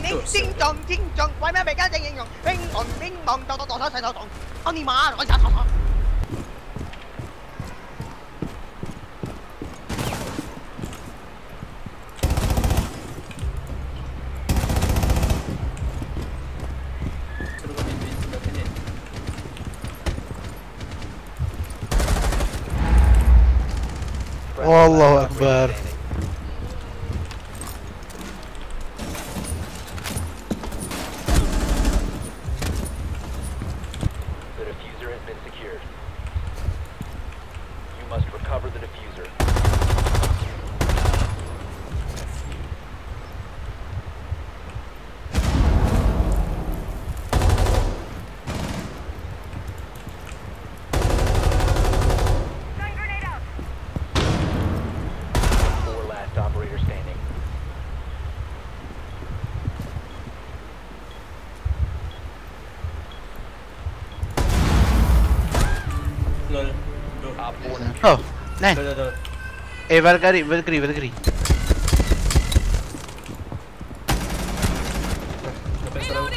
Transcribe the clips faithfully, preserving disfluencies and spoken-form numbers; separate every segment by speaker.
Speaker 1: 英精壯精壯，為咩未家正應用？乒乓乒乓，鬥鬥鬥手勢鬥動，我尼瑪，我打打打。
Speaker 2: Allahu Akbar.
Speaker 3: The diffuser has been secured. You must recover the diffuser. Four last operator standing.
Speaker 4: Lol.
Speaker 3: Op four.
Speaker 2: Oh, nice.
Speaker 4: Dah dah dah.
Speaker 2: Eh, Valkyrie, Valkyrie, Valkyrie.
Speaker 4: Dapat seorang.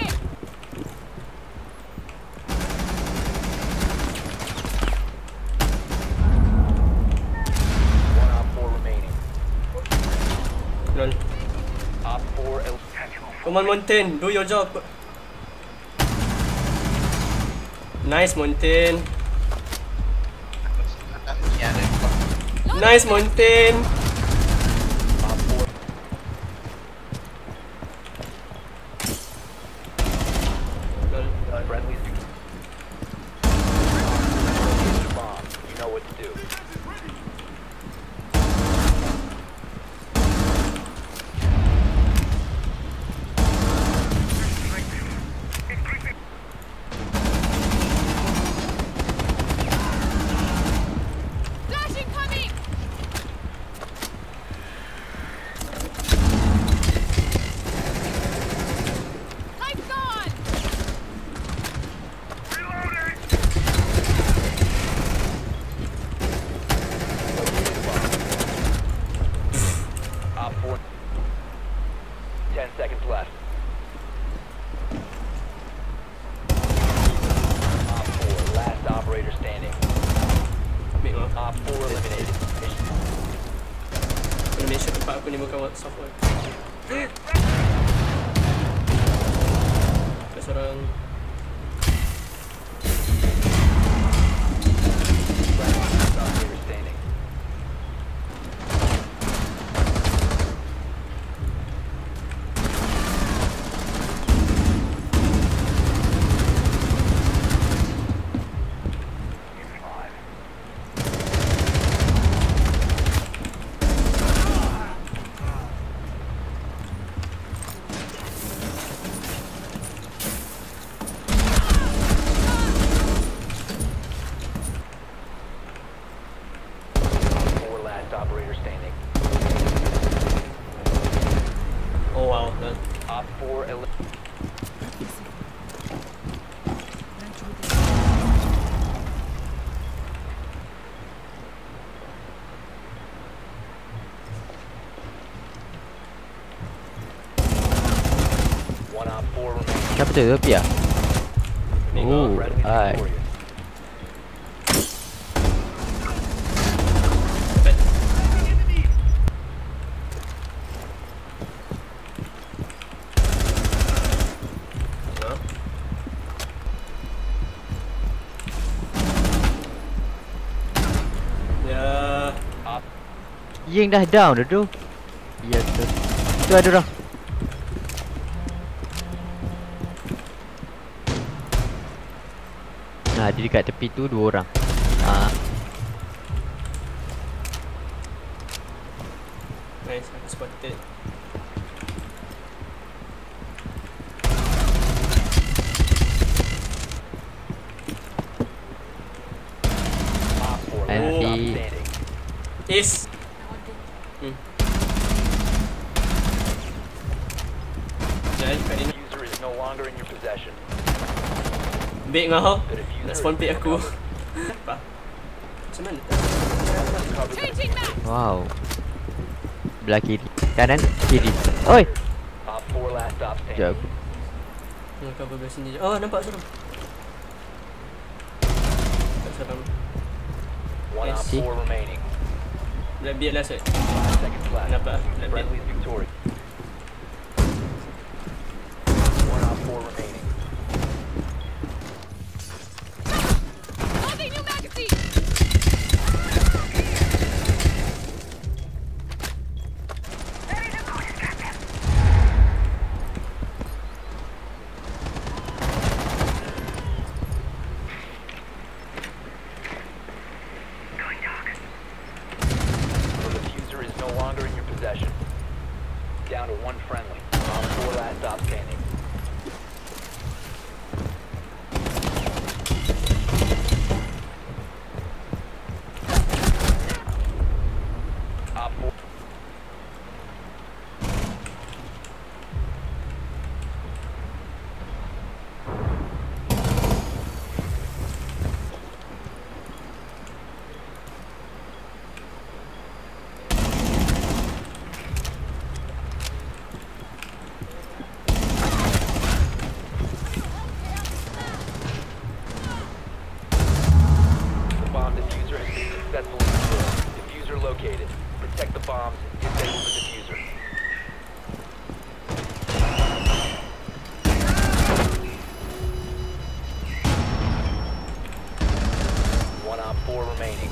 Speaker 3: One op four remaining.
Speaker 4: Lol.
Speaker 3: Op four. el-
Speaker 4: Come on, Mountain, do your job. Nice, Mountain. Nice, Mountain.
Speaker 3: Op four.
Speaker 4: Lol.
Speaker 3: Friendly. Bomb. You know what to do.
Speaker 5: Flash incoming! Lights gone!
Speaker 3: Op four. Ten seconds left. Op four. Last operator standing.
Speaker 4: Ambil kau.
Speaker 3: Op four eliminated. Mission
Speaker 4: Kena make sure tempat aku ni bukan software. Ada seorang.
Speaker 3: last operator standing. Four last operator standing.
Speaker 4: Oh wow. Lol.
Speaker 3: Op four el- One op four remaining.
Speaker 6: Siapa tu? Rupiah?
Speaker 4: Ni kau.
Speaker 6: Oh,
Speaker 3: Friendly
Speaker 6: hai.
Speaker 3: victorious.
Speaker 4: Dapat. Ha? Ya.
Speaker 3: Op
Speaker 6: Ying dah down dah tu. Ya tu. Tu ada orang. Nah, dia dekat tepi tu dua orang. Ah,
Speaker 4: Nice, aku spotted.
Speaker 3: op four last
Speaker 6: Anti.
Speaker 3: stop standing.
Speaker 4: Ace. Hmm. Jangan kat ni.
Speaker 3: User is no longer in your possession.
Speaker 4: Baik kau.
Speaker 3: The diffuser
Speaker 4: Nak spawn
Speaker 3: has
Speaker 4: pick
Speaker 3: been
Speaker 4: aku.
Speaker 3: recovered.
Speaker 4: Apa? Macam mana?
Speaker 3: Cover the
Speaker 5: Changing back!
Speaker 6: wow. Belah kiri. Kanan, kiri. Oi.
Speaker 3: Op four four last stop
Speaker 6: Sekejap
Speaker 3: standing.
Speaker 6: aku.
Speaker 4: Nak cover belah sini je. Oh, nampak serem. Tak serem.
Speaker 3: One op
Speaker 6: See?
Speaker 3: four remaining.
Speaker 4: Black beard last set.
Speaker 3: Five seconds left.
Speaker 4: Nampak ah, black beard.
Speaker 3: Friendly's victorious. One op four remaining.
Speaker 5: Loading new magazine!
Speaker 3: The diffuser is no longer in your possession. Down to one friendly. Op four last stop standing. Op four. The bomb diffuser has been successfully destroyed. Diffuser located. Protect the bombs. Disable the diffuser. One op four remaining.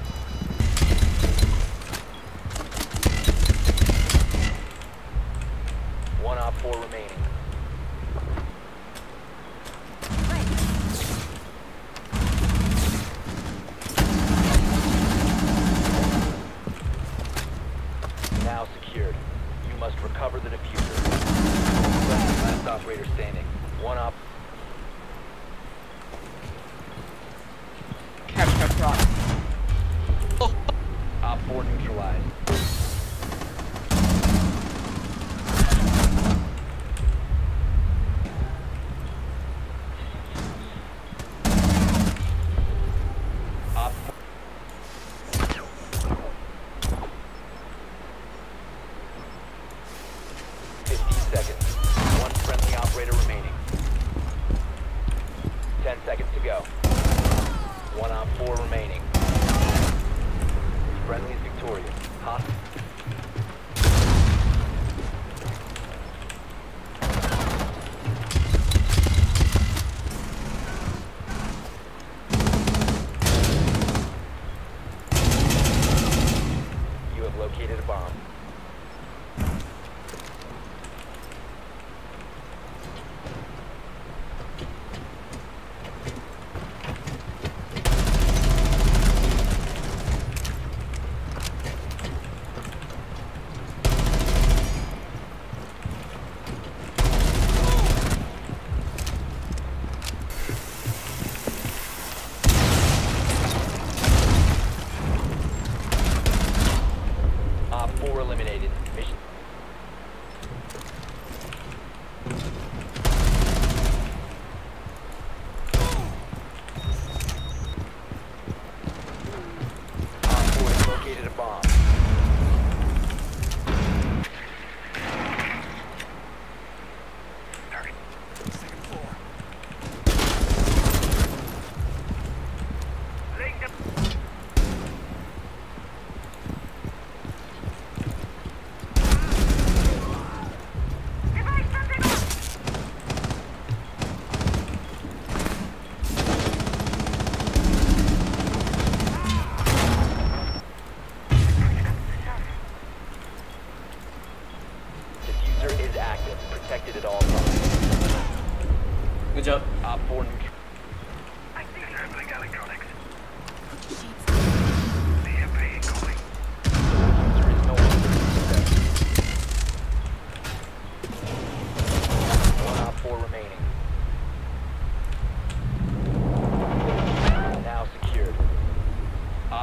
Speaker 3: One op four remaining. Now secured. You must recover the diffuser. Last operator standing. One op. Op four neutralized. Op fifteen seconds. One friendly operator remaining. Ten seconds to go. One op four remaining. Friendly is victorious. Hot. You have located a bomb. Op four eliminated. Mission. Op four has located a bomb. Diffuser is active. Protected at all times.
Speaker 4: Good job.
Speaker 3: Op four neutral. Diffuser is no longer in possession. One op four remaining. Now secured. Op.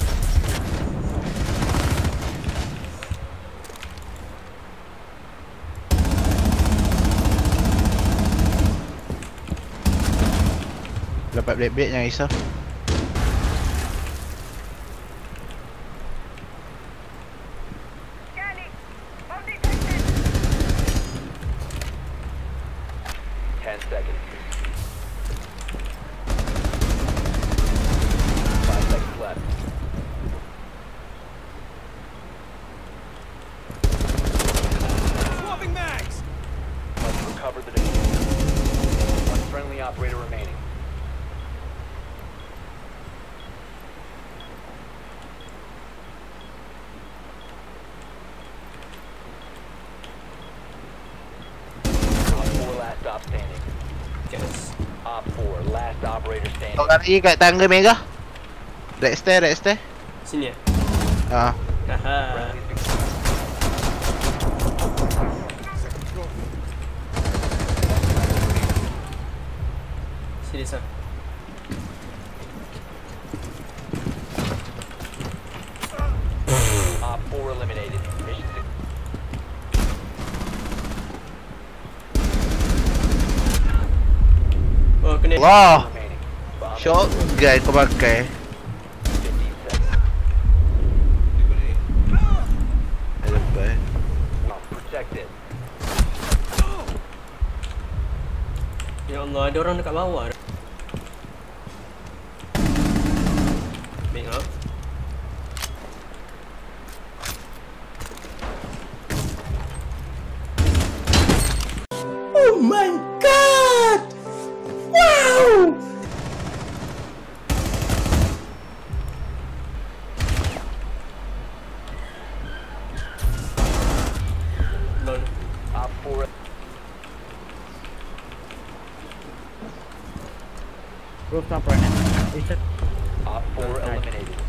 Speaker 2: Dapat black-black jangan risau.
Speaker 3: seconds. Five seconds left.
Speaker 7: Swapping mags!
Speaker 3: Must recover the diffuser. One friendly operator remaining. Op four last stop standing.
Speaker 4: Yes.
Speaker 3: Op four last operator standing.
Speaker 2: Kau lari kat tangga Mega. Red stair, red stair.
Speaker 4: Sini ya?
Speaker 2: Ah.
Speaker 4: Haha.
Speaker 3: Friendly's victorious.
Speaker 4: Sini sah.
Speaker 3: Op four eliminated. Mission success.
Speaker 4: Oh, kena.
Speaker 2: Allah.
Speaker 3: Remaining. Bomb
Speaker 2: Shotgun kau pakai.
Speaker 3: fifteen seconds.
Speaker 2: Ada apa?
Speaker 3: Bomb protected.
Speaker 4: Ya Allah, ada orang dekat bawah. Bing up. Oh my god! Wow! Lol.
Speaker 3: Op four.
Speaker 6: Rooftop right now. It's a
Speaker 3: Op four eliminated.